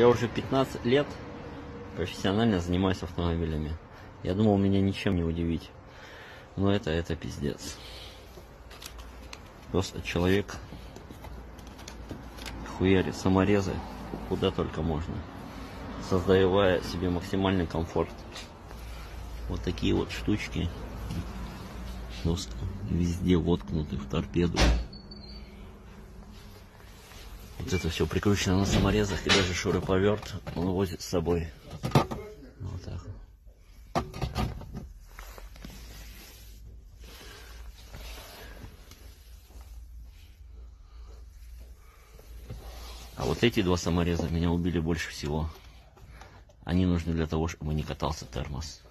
Я уже 15 лет профессионально занимаюсь автомобилями. Я думал, меня ничем не удивить. Но это пиздец. Просто человек хуярит саморезы куда только можно, создавая себе максимальный комфорт. Вот такие вот штучки просто везде воткнуты в торпеду. Вот это все прикручено на саморезах, и даже шуруповерт он возит с собой. Вот так. А вот эти два самореза меня убили больше всего. Они нужны для того, чтобы не катался термос.